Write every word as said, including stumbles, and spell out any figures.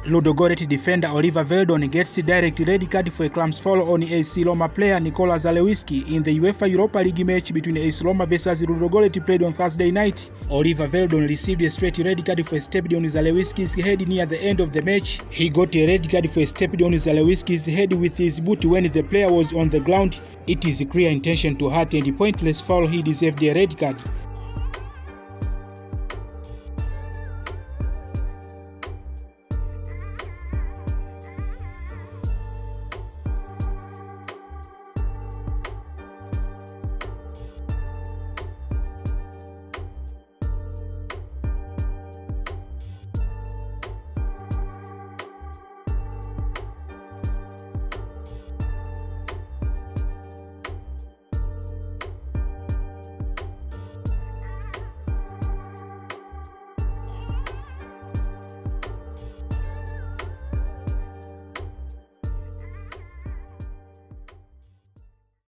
Ludogorets defender Oliver Verdon gets a direct red card for a clumsy foul on A C Roma player Nikola Zalewski in the UEFA Europa League match between A C Roma versus Ludogorets played on Thursday night. Oliver Verdon received a straight red card for stepping on Zalewski's head near the end of the match. He got a red card for stepping on Zalewski's head with his boot when the player was on the ground. It is a clear intention to hurt and pointless foul. He deserved a red card.